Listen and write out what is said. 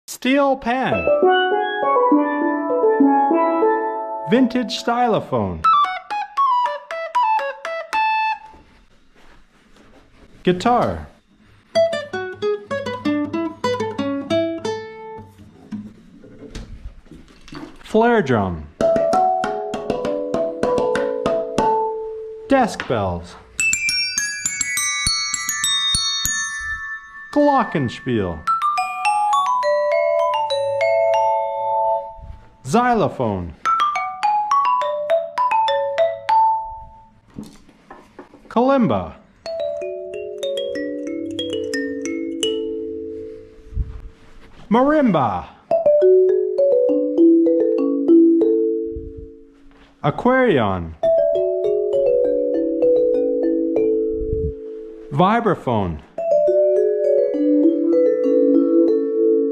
Steel pen. Vintage stylophone. Guitar. Flare drum. Desk bells. Glockenspiel. Xylophone. Kalimba. Marimba. Aquarion. Vibraphone.